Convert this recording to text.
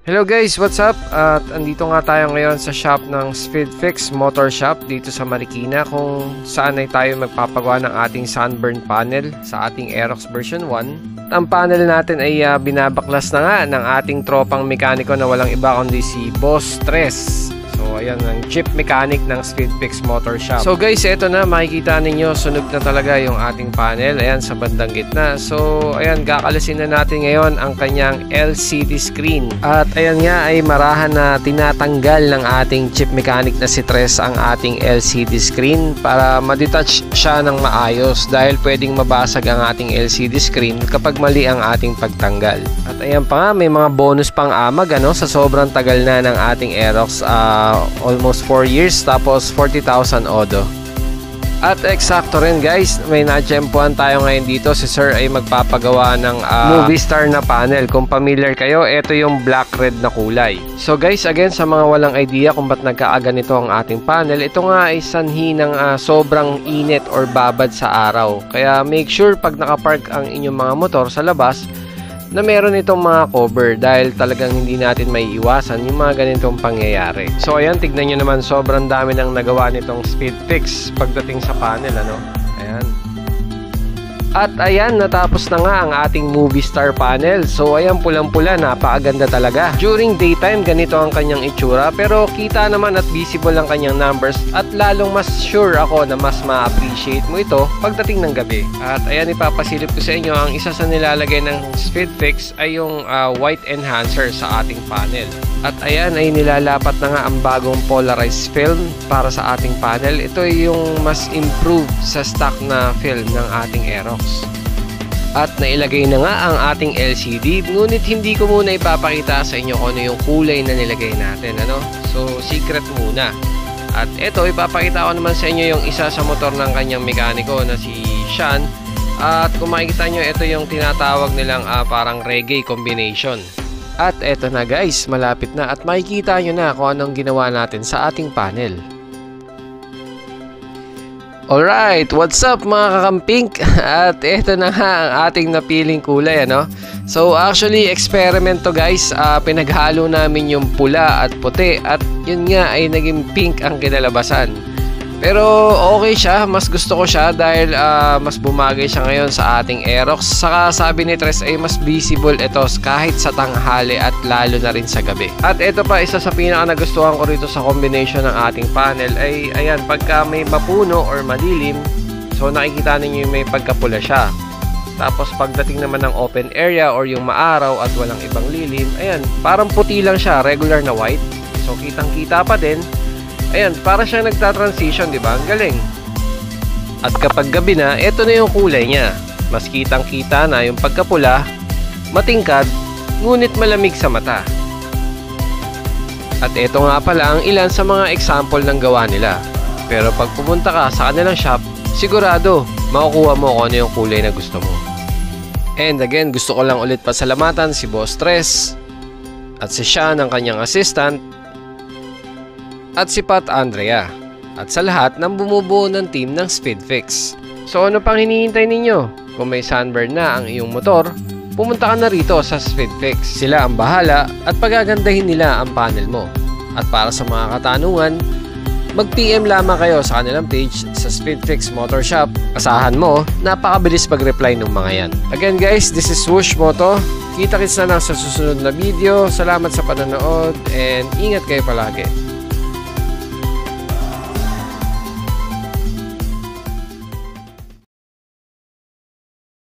Hello guys, what's up? At andito nga tayo ngayon sa shop ng Speedfix Motor Shop dito sa Marikina, kung saan ay tayo magpapagawa ng ating sunburn panel sa ating Aerox version 1. Ang panel natin ay binabaklas na nga ng ating tropang mekaniko na walang iba kundi si Boss Tres. So ayan, ang chief mechanic ng Speedfix Motor Shop. So guys, eto na, makikita ninyo, sunog na talaga yung ating panel. Ayan, sa bandang gitna. So ayan, kakalasin na natin ngayon ang kanyang LCD screen. At ayan nga, ay marahan na tinatanggal ng ating chief mechanic na si Tres ang ating LCD screen para ma-detach siya ng maayos, dahil pwedeng mabasag ang ating LCD screen kapag mali ang ating pagtanggal. At ayan pa nga, may mga bonus pang amag sa sobrang tagal na ng ating Aerox, almost 4 years, tapos 40,000 odo. At eksakto rin guys, may na-tsempuhan tayo ngayon dito. Si sir ay magpapagawa ng movie star na panel. Kung familiar kayo, ito yung black-red na kulay. So guys, again, sa mga walang idea kung ba't nagkaaganito ang ating panel, ito nga ay sanhi ng sobrang init or babad sa araw. Kaya make sure pag nakapark ang inyong mga motor sa labas na meron itong mga cover, dahil talagang hindi natin may iwasan yung mga ganitong pangyayari. So ayan, tignan nyo naman, sobrang dami nang nagawa nitong Speedfix pagdating sa panel, ayan. At ayan, natapos na nga ang ating movie star panel. So ayan, pulang-pula, napakaganda talaga. During daytime, ganito ang kanyang itsura, pero kita naman at visible ang kanyang numbers, at lalong mas sure ako na mas ma-appreciate mo ito pagdating ng gabi. At ayan, ipapasilip ko sa inyo, ang isa sa nilalagay ng Speedfix ay yung white enhancer sa ating panel. At ayan, ay nilalapat na nga ang bagong polarized film para sa ating panel. Ito ay yung mas improved sa stock na film ng ating Aerox. At nailagay na nga ang ating LCD, ngunit hindi ko muna ipapakita sa inyo kung ano yung kulay na nilagay natin, So secret muna. At ito, ipapakita ko naman sa inyo yung isa sa motor ng kanyang mekaniko na si Sean. At kung makikita nyo, ito yung tinatawag nilang parang reggae combination. At eto na guys, malapit na, at makikita nyo na kung anong ginawa natin sa ating panel. Alright, what's up mga kakampink? At eto na nga ang ating napiling kulay, So actually, experiment to guys. Pinaghalo namin yung pula at puti, at yun nga ay naging pink ang kinalabasan. Pero okay siya, mas gusto ko siya dahil mas bumagay siya ngayon sa ating Aerox. Saka sabi ni Tres ay mas visible ito kahit sa tanghali at lalo na rin sa gabi. At ito pa, isa sa pinaka nagustuhan ko rito sa combination ng ating panel ay ayan, pagka may mapuno or madilim, so nakikita ninyo may pagkapula siya. Tapos pagdating naman ng open area or yung maaraw at walang ibang lilim, ayan, parang puti lang siya, regular na white. So kitang kita pa din. Ayan, para siya nagta-transition, di ba? Ang galing. At kapag gabi na, ito na yung kulay niya. Mas kitang-kita na yung pagkapula, matingkad, ngunit malamig sa mata. At ito nga pala ang ilan sa mga example ng gawa nila. Pero pag pumunta ka sa kanilang shop, sigurado, makukuha mo kung ano yung kulay na gusto mo. And again, gusto ko lang ulit pasalamatan si Boss Tres at si Sean, ang kanyang assistant, at si Pat Andrea, at sa lahat ng bumubuo ng team ng Speedfix. So ano pang hinihintay ninyo? Kung may sunburn na ang iyong motor, pumunta ka na rito sa Speedfix. Sila ang bahala at pagagandahin nila ang panel mo. At para sa mga katanungan, mag-PM lamang kayo sa kanilang page sa Speedfix Motor Shop. Asahan mo, napakabilis pag-reply ng mga yan. Again guys, this is Swoosh Moto. Kita-kits na lang sa susunod na video. Salamat sa panonood and ingat kayo palagi.